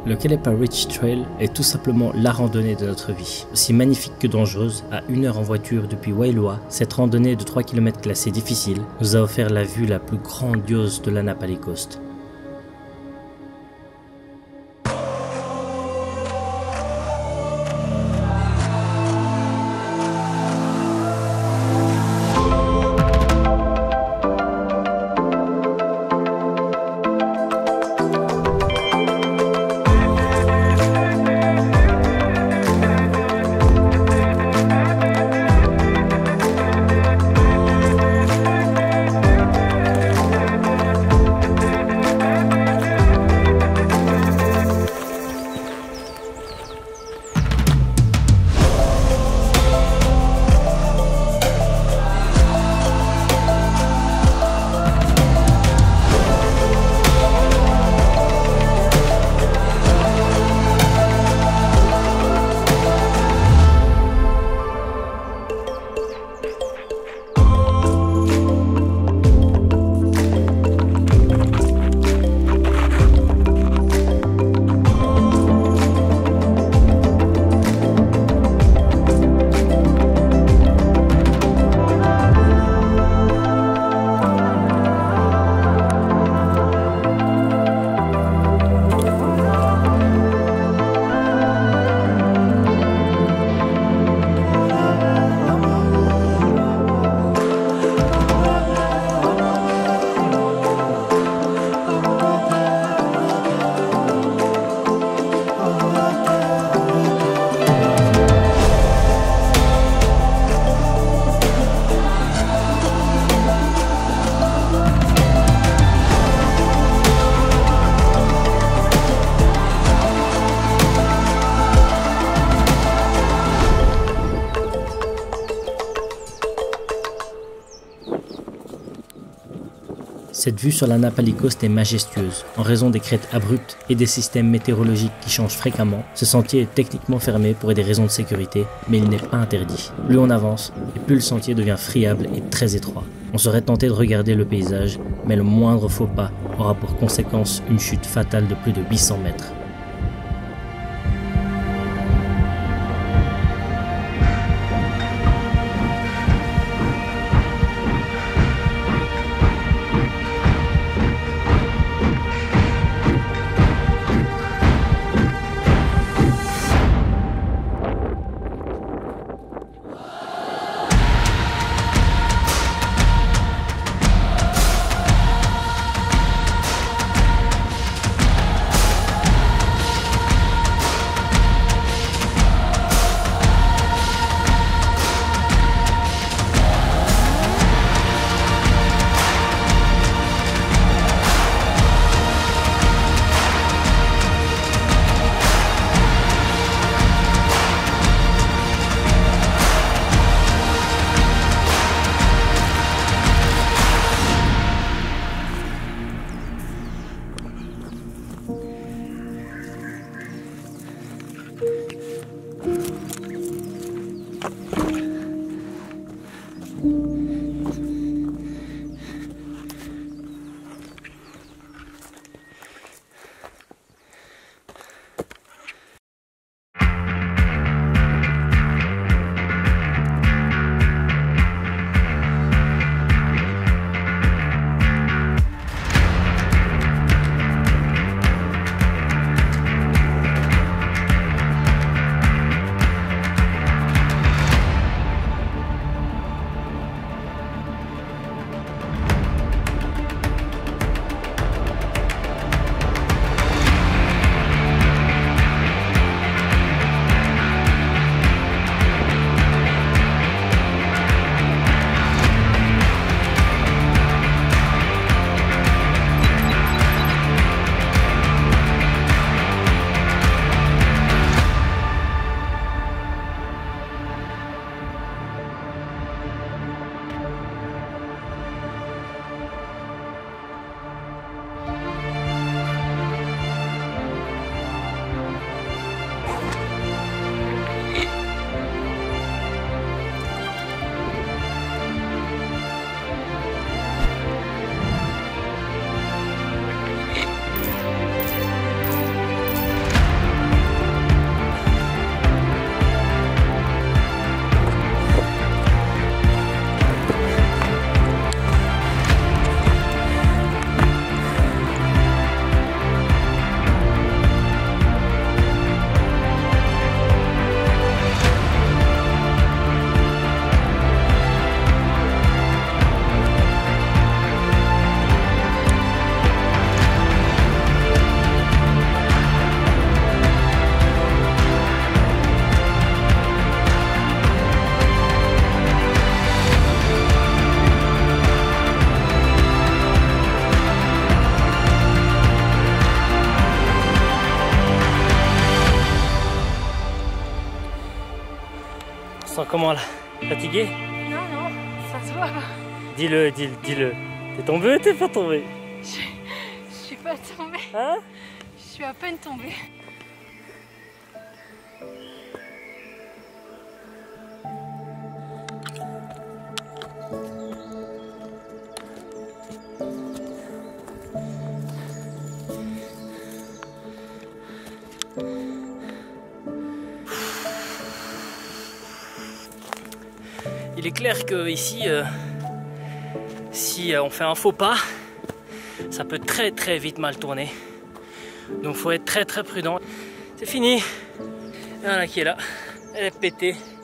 Le Kalepa Ridge Trail est tout simplement la randonnée de notre vie. Aussi magnifique que dangereuse, à 1 heure en voiture depuis Wailoa, cette randonnée de 3 km classée difficile nous a offert la vue la plus grandiose de l'Anapali Coast. Cette vue sur l'Anapali Coast est majestueuse. En raison des crêtes abruptes et des systèmes météorologiques qui changent fréquemment, ce sentier est techniquement fermé pour des raisons de sécurité, mais il n'est pas interdit. Plus on avance, et plus le sentier devient friable et très étroit. On serait tenté de regarder le paysage, mais le moindre faux pas aura pour conséquence une chute fatale de plus de 800 mètres. comment là? Fatigué? Non, non, ça se voit. Dis-le, dis-le. T'es tombé ou t'es pas tombé? Je suis pas tombée. Hein? Je suis à peine tombée. Il est clair que ici, si on fait un faux pas, ça peut très vite mal tourner. Donc faut être très prudent. C'est fini. Il y en a qui est là. Elle est pétée.